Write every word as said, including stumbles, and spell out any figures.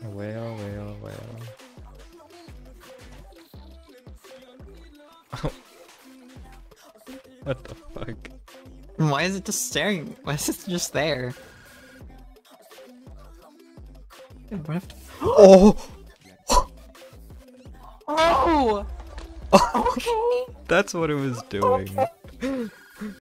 Whale, whale, whale. What the fuck? Why is it just staring? Why is it just there? Oh! Oh! Okay! That's what it was doing.